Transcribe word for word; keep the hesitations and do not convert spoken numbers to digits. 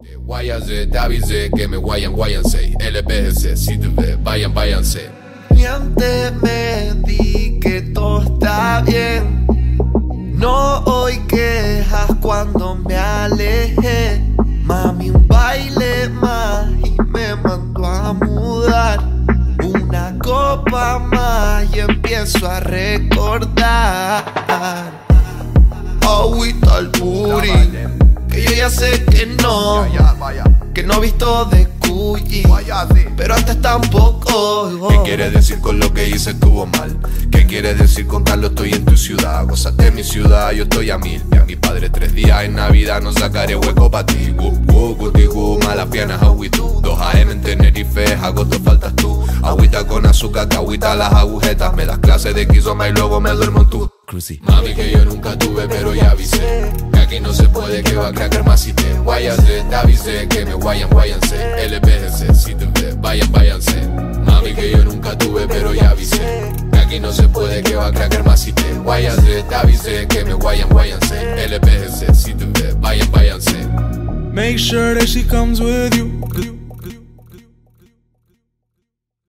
Váyanse, te avisé que me guayan, guáyanse. L P G C, si te ve, vayan, váyanse. Miénteme, di que todo está bien. No oí quejas cuando me alejé. Mami, un baile más y me mandó a mudar. Una copa más y empiezo a recordar. Agüita al booty, que yo ya sé que no, que no he visto de Cuyi, pero antes tampoco. ¿Qué quieres decir con lo que hice estuvo mal? ¿Qué quieres decir con Carlos? Estoy en tu ciudad, gózate mi ciudad, yo estoy a mil. Y a mi padre tres días en Navidad no sacaré hueco pa' ti. Gu, gu, guti, gu, malas piernas, agüitú. Dos A M en Tenerife, agosto faltas tú. Agüita con azúcar, que agüita las agujetas. Me das clases de quizoma y luego me duermo en tu cruci. Mami, que yo nunca tuve pero ya avisé que aquí no se puede, que va a cracker más si te guayase. Te avisé que me guayan, guáyanse. L P G C, si te ve, vayan, váyanse. Mami, que yo nunca tuve pero ya avisé que aquí no se puede, que va a cracker más si te guayase. Te avisé que me guayan, guáyanse. L P G C, si te ve, vayan, váyanse. Make sure that she comes with you.